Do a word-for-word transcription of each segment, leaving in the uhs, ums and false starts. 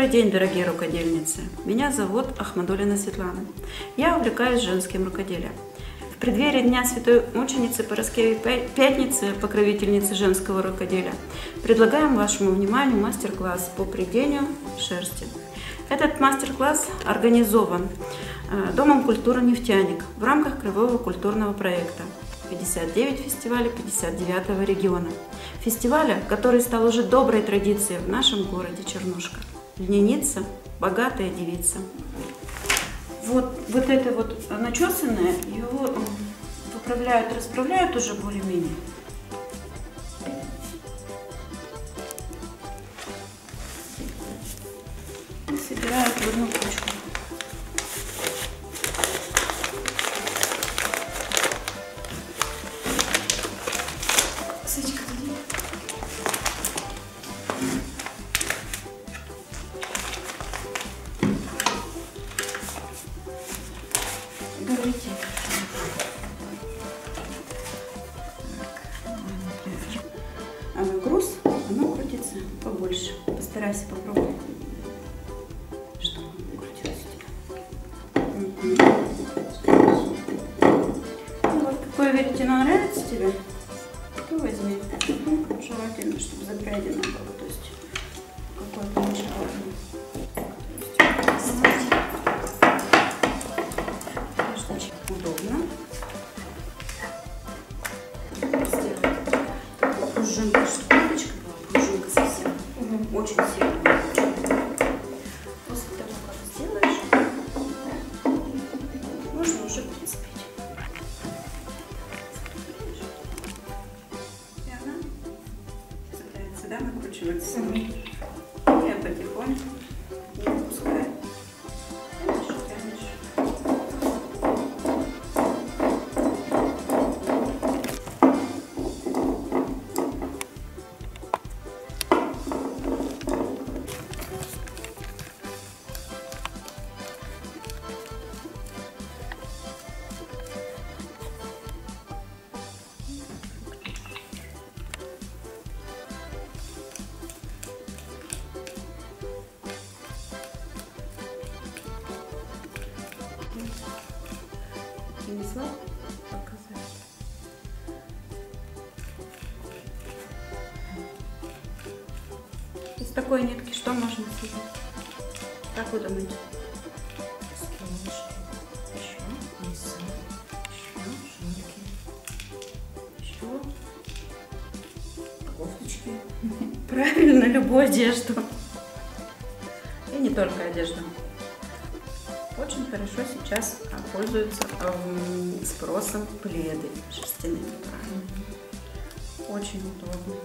Добрый день, дорогие рукодельницы! Меня зовут Ахмадуллина Светлана. Я увлекаюсь женским рукоделием. В преддверии Дня Святой Мученицы Параскевы Пятницы, покровительницы женского рукоделия, предлагаем вашему вниманию мастер-класс по прядению шерсти. Этот мастер-класс организован Домом культуры «Нефтяник» в рамках Краевого культурного проекта пятьдесят девять фестиваля пятьдесят девятого региона. Фестиваля, который стал уже доброй традицией в нашем городе Чернушка. Льняница, богатая девица. Вот, вот это вот начесанное, его поправляют, расправляют уже более-менее. И собирают в одну кучку. Свечка, иди. Говорите. А на груз оно крутится побольше. Постарайся попробовать, чтобы оно крутилось у тебя. Ну, вот какое веретено нравится тебе, то возьми. Ну, желательно, чтобы запрядено было, то есть какое-то начало. Удобно. Сделать пружинка, чтобы ниточка была пружинка совсем. Угу. Очень сильная. После того, как сделаешь, можно уже прицепить. И она цепляется, да, накручивается. Угу. И я потихоньку не отпускаю. Принесла показать. Из такой нитки что можно сделать? Как вы думаете? Еще. Еще. Кофточки. Правильно, любую одежду. И не только одежду. Очень хорошо сейчас пользуются эм, спросом пледы шерстяные. Очень удобно.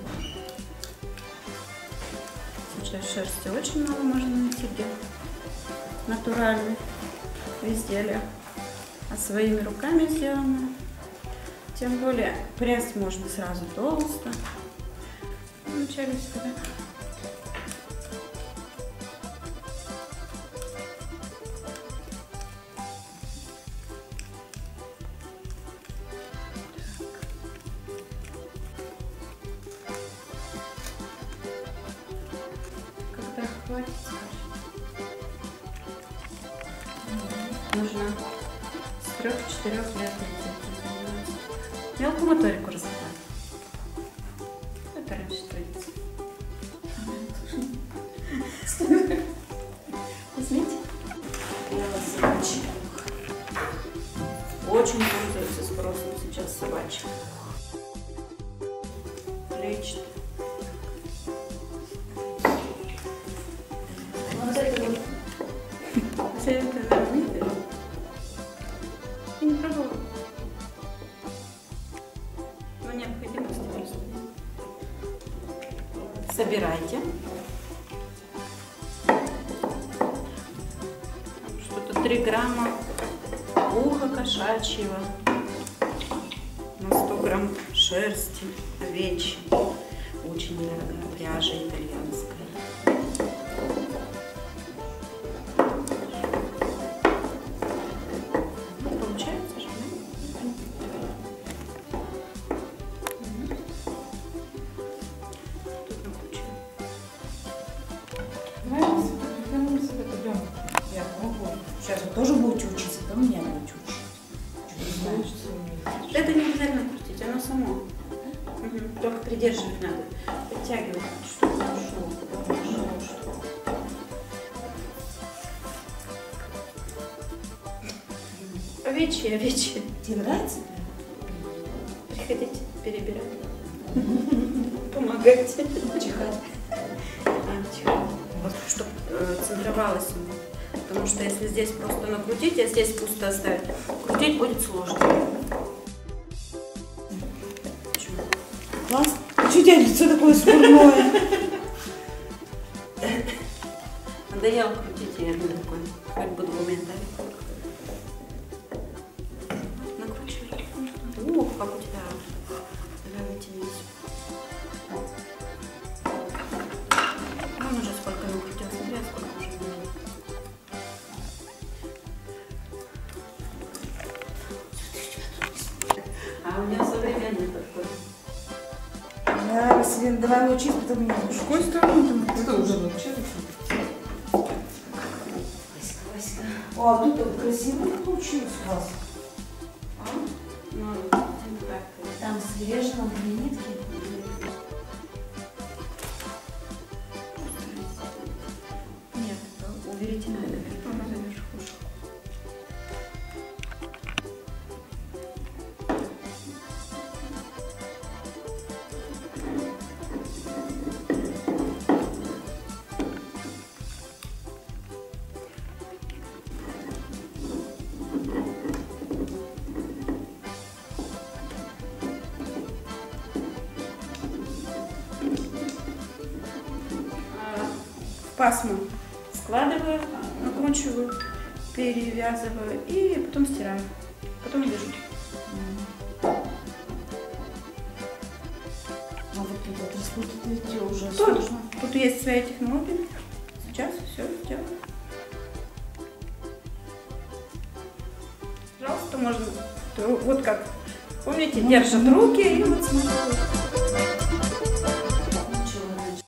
Сейчас шерсти очень мало можно найти где. Натуральных изделия. А своими руками сделано. Тем более прясть можно сразу толсто. Вначале всегда. Хватит. Нужно с трех-четырех лет. Мелкую моторику развивать. Это раньше традиция. Возьмите. Собачий пух. Очень пользуется спросом сейчас собачий. Плечи. Я не пробовала. Но необходимости просто нет. Собирайте. Что-то три грамма уха кошачьего на сто грамм шерсти овечьей. Очень дорогая пряжа итальянская. Нравится? распустить, оно само. Угу. Только придерживать надо. Подтягивать, чтобы пошло. Пошло, что. Овечьи, овечьи. Тебе нравится? Приходите, перебирать. Помогайте. Чихать. А, чихать. Вот, чтобы э, центровалось ему. Потому что если здесь просто накрутить, а здесь пусто оставить, крутить будет сложно. Класс. А что у тебя лицо такое смурное? Надоело крутить, я говорю, такой, хоть бы двумя дали. Накручивай. Ух, как у тебя. Давай вытянись. Вон уже сколько накрутил, смотри, сколько уже было. А у меня современный такой. Да, Василина, давай научись, потом не будешь. В какую сторону ты мы? Ты уже научилась? О, а тут так красиво получилось у вас. А? Ну, не так. Там свежено, две нитки. Нет, уберите надо. Надо вверху. Пасму складываю, накручиваю, перевязываю и потом стираю. Потом вяжу. А вот тут вот распутать уже Тут, сложно. тут есть своя технология. Сейчас все сделаю. Пожалуйста, можно. Вот как. Помните, держат руки и вот смотрите.